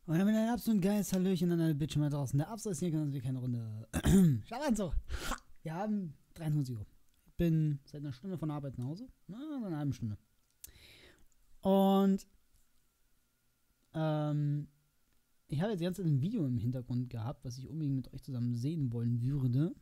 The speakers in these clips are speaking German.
Und dann mit einem absoluten geiles Hallöchen an alle Bildschirme da draußen. Der Absatz ist hier, ganz wie keine Runde. Schaut so. Wir haben 23 Uhr. Ich bin seit einer Stunde von der Arbeit nach Hause. Na, so eine halbe Stunde. Und ich habe jetzt die ganze Zeit ein Video im Hintergrund gehabt, was ich unbedingt mit euch zusammen sehen wollen würde.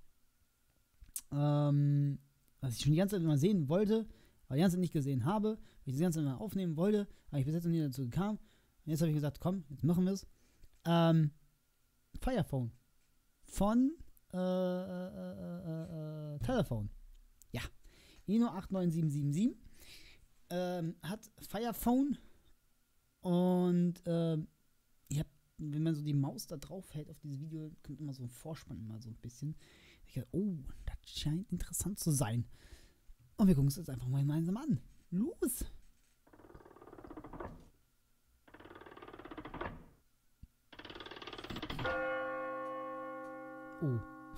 Was ich schon die ganze Zeit mal sehen wollte, aber die ganze Zeit nicht gesehen habe, weil ich das ganze Zeit mal aufnehmen wollte, aber ich bis jetzt noch nie dazu kam. Und jetzt habe ich gesagt, komm, jetzt machen wir es. Firephone von Telephone. Ja, Eno 89777 hat Firephone und wenn man so die Maus da drauf hält auf dieses Video, kommt immer so ein Vorspann mal so ein bisschen. Ich dachte, oh, das scheint interessant zu sein. Und wir gucken es jetzt einfach mal gemeinsam an. Los! Oh.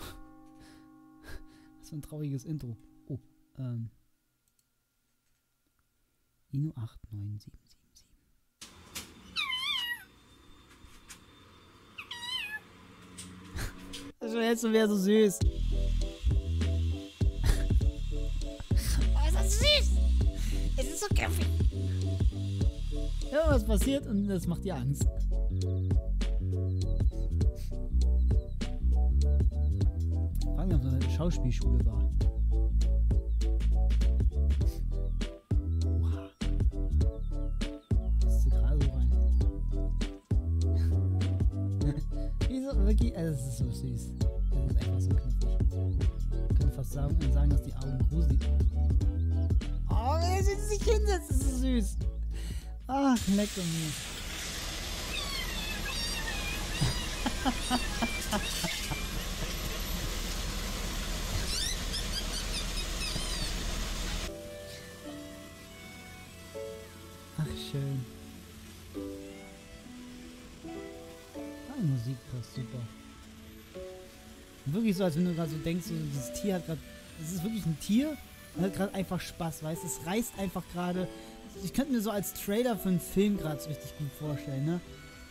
Was für ein trauriges Intro. Oh, Eno 89777. Das ist jetzt wäre so süß. Oh, ist das süß! Es ist so knuffig. Irgendwas passiert und das macht dir Angst. Fragen wir, ob das eine Schauspielschule war. Oha. Das ist gerade so rein. Wieso? Wirklich? Also, das ist so süß. Das ist einfach so knuffig. Ich könnte fast sagen, dass die Augen gruselig. Oh, er sitzt sich hinsetzt. Das ist so süß. Ach, leck mir. Ach, schön. Die Musik passt super. Wirklich so, als wenn du gerade so denkst, so, dieses Tier hat gerade. Es ist wirklich ein Tier und hat gerade einfach Spaß, weißt du? Es reißt einfach gerade. Ich könnte mir so als Trailer für einen Film gerade so richtig gut vorstellen, ne?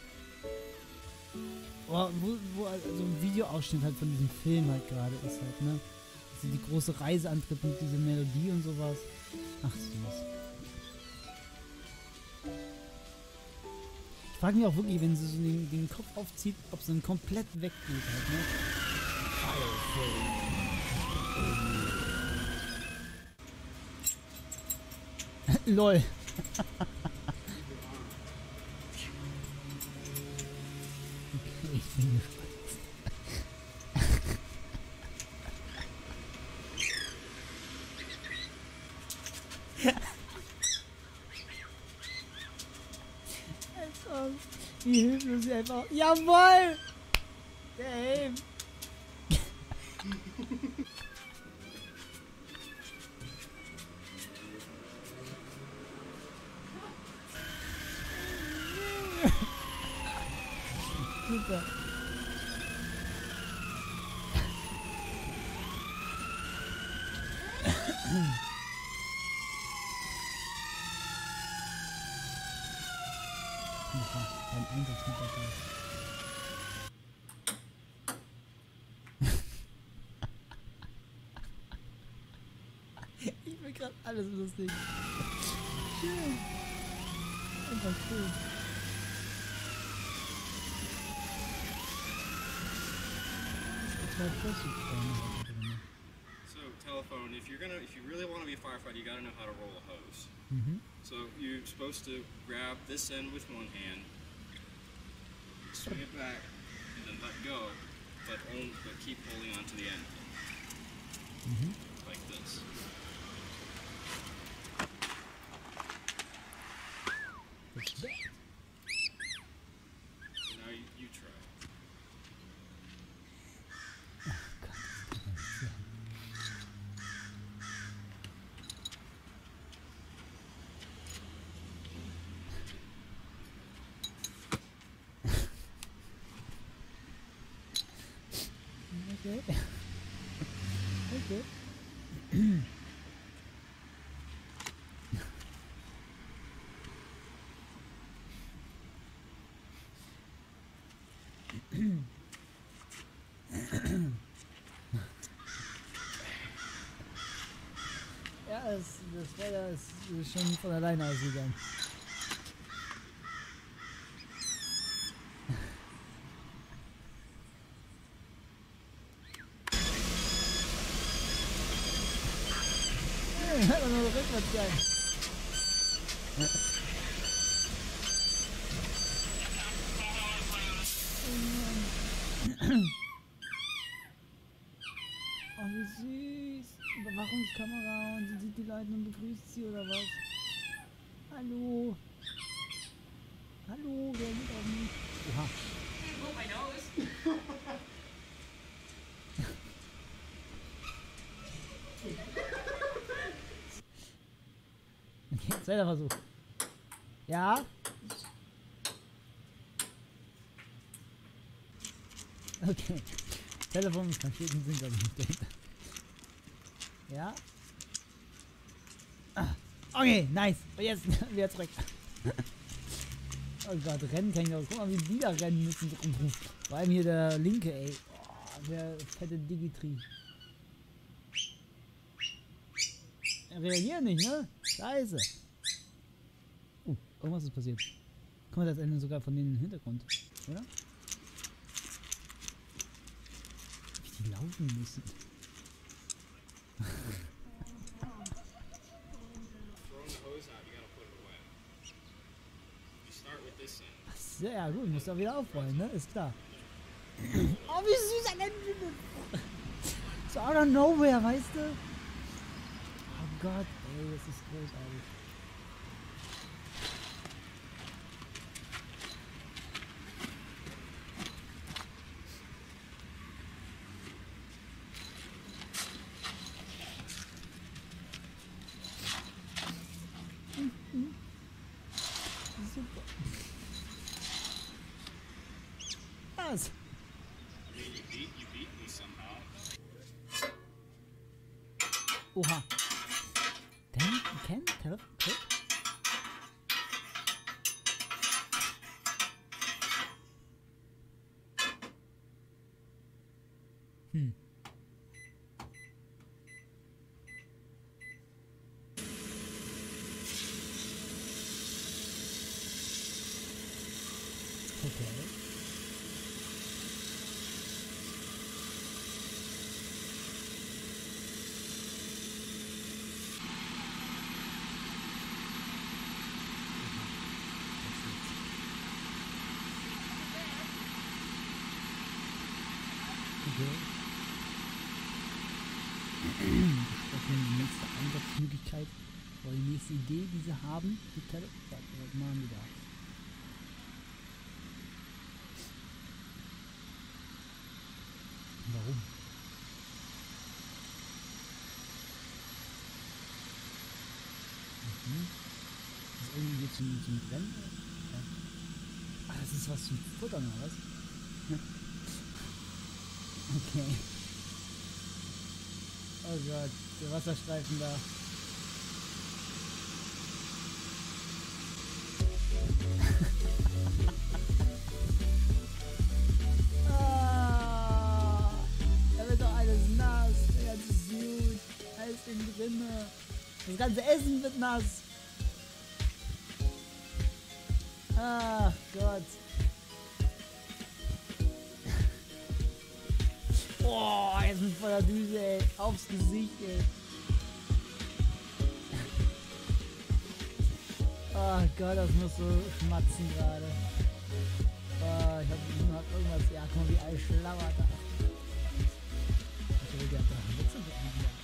Wo also ein Videoausschnitt halt von diesem Film halt gerade ist halt, ne? Also die große Reise antritt mit dieser Melodie und sowas. Ach, süß. Ich frage mich auch wirklich, wenn sie so den Kopf aufzieht, ob sie dann komplett weggeht halt, ne? LOL. Okay, ich bin gespannt. Also, wie hilflos sie einfach. Jawohl! Der Helm! Super. Beim Einsatz mit dabei. Ich will gerade alles lustig. Schön. Einfach schön. So, telephone, if you really want to be a firefighter, you gotta know how to roll a hose. So you're supposed to grab this end with one hand, swing it back, and then let go, but keep holding onto the end. Like this. So now you try. Okay. Okay. Ja, das Feuer ist schon von alleine ausgegangen. Hat er nur rückwärts sein. Oh, wie süß. Überwachungskamera und sie sieht die Leute und begrüßt sie oder was? Hallo. Hallo, wer geht auf mich? Oha. Oh, my nose. Okay, zweiter Versuch. Ja. Okay. Telefon ist Raketen sind glaube ich nicht dahinter. Ja. Ah. Okay, nice. Und jetzt wieder zurück. Oh Gott, rennen kann ich auch. Guck mal, wie die da rennen müssen. Vor allem hier der linke, ey. Oh, der fette Digitree. Reagieren nicht, ne? Scheiße. Irgendwas ist passiert. Guck mal, das Ende sogar von den Hintergrund, oder? Wie die laufen müssen. Ach, sehr gut, muss da wieder aufrollen, ne? Ist klar. Oh, wie süß ein Ende. So out of nowhere, weißt du? Oh Gott, ey, das ist großartig. Super. Was? Oha. Telefon? Okay. Okay. Besprechen die nächste Einsatzmöglichkeit oder die nächste Idee, die sie haben. Die was machen die da? Warum? Das ist irgendwie hier zum Brennen? Ja. Ach, das ist was zum Futtern oder was? Okay. Oh Gott, der Wasserstreifen da. Da wird doch alles nass, der ganze Suit, alles innen drinne. Das ganze Essen wird nass. Ach Gott. Oh, jetzt mit voller Düse, ey. Aufs Gesicht, ey. Oh Gott, das muss so schmatzen gerade. Oh, ich hab irgendwas. Ja, guck mal, wie alles schlabbert da. Okay, der hat da Witze mit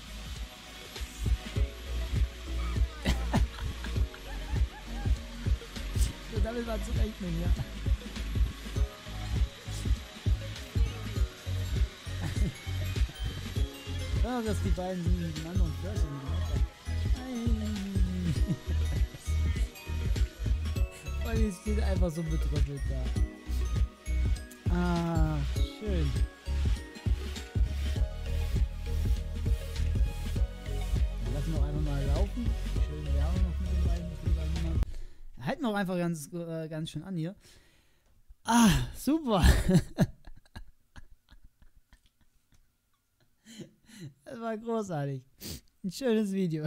mir. So, damit war zu rechnen, ja. Oh, dass die beiden miteinander und flirten. Und die steht einfach so betrüppelt da. Ah, schön. Dann lassen wir auch einfach mal laufen. Schön Werbung noch mit den beiden. Halten wir auch einfach ganz schön an hier. Ah, super. Das war großartig. Ein schönes Video.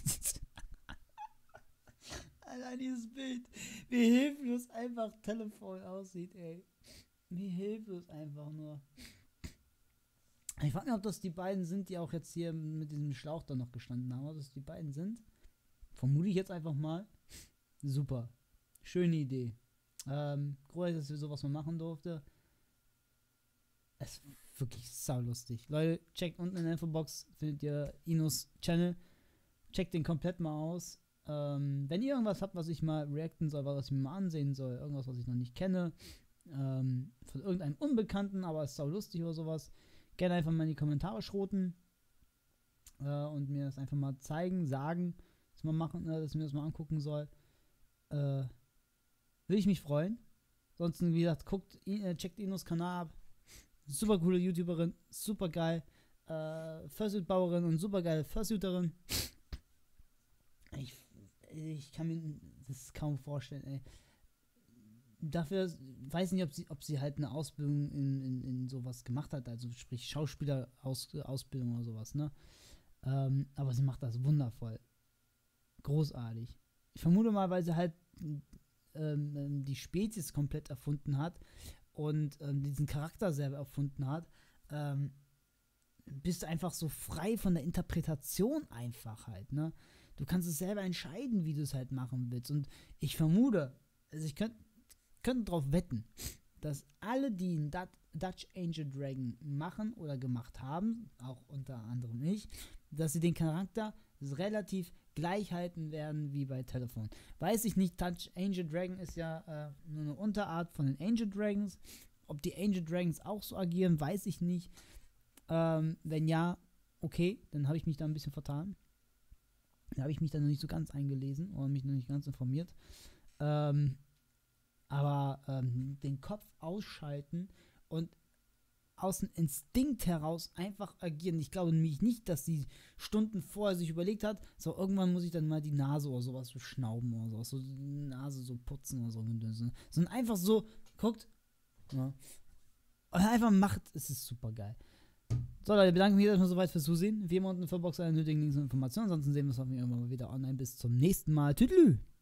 Allein dieses Bild, wie hilflos einfach Telefon aussieht, ey. Wie hilflos einfach nur. Ich frage mich, ob das die beiden sind, die auch jetzt hier mit diesem Schlauch da noch gestanden haben. Ob das die beiden sind. Vermute ich jetzt einfach mal. Super. Schöne Idee. Groß, dass wir sowas mal machen durfte. Es ist wirklich saulustig. Leute, checkt unten in der Infobox, findet ihr Inos Channel. Checkt den komplett mal aus. Wenn ihr irgendwas habt, was ich mal reacten soll, was ich mir mal ansehen soll, irgendwas, was ich noch nicht kenne, von irgendeinem Unbekannten, aber es ist saulustig oder sowas, gerne einfach mal in die Kommentare schroten und mir das einfach mal zeigen, sagen, dass ich mir das mal angucken soll. Würde ich mich freuen. Ansonsten, wie gesagt, checkt Inos Kanal ab. Super coole YouTuberin, super geil. Fursuit-Bauerin und super geile Fursuiterin. Ich kann mir das kaum vorstellen, ey. Dafür weiß ich nicht, ob sie halt eine Ausbildung in sowas gemacht hat, also sprich Schauspielerausbildung oder sowas, ne? Aber sie macht das wundervoll. Großartig. Ich vermute mal, weil sie halt die Spezies komplett erfunden hat und diesen Charakter selber erfunden hat, bist du einfach so frei von der Interpretation einfach halt, ne? Du kannst es selber entscheiden, wie du es halt machen willst. Und ich vermute, also ich könnte darauf wetten, dass alle, die einen Dutch Angel Dragon machen oder gemacht haben, auch unter anderem ich, dass sie den Charakter relativ gleich halten werden wie bei Telefon. Weiß ich nicht, Dutch Angel Dragon ist ja nur eine Unterart von den Angel Dragons. Ob die Angel Dragons auch so agieren, weiß ich nicht. Wenn ja, okay, dann habe ich mich da ein bisschen vertan. Da habe ich mich dann noch nicht so ganz eingelesen oder mich noch nicht ganz informiert. Aber den Kopf ausschalten und aus dem Instinkt heraus einfach agieren. Ich glaube nämlich nicht, dass sie Stunden vorher sich überlegt hat, so irgendwann muss ich dann mal die Nase oder sowas so schnauben oder sowas, so die Nase so putzen oder so. Sondern einfach so, guckt, ja, und einfach macht, es ist super geil. So Leute, bedanke mich erstmal soweit fürs Zusehen. Wie immer unten in der Infobox alle nötigen Links und Informationen. Ansonsten sehen wir uns hoffentlich irgendwann mal wieder online. Bis zum nächsten Mal. Tüdelü!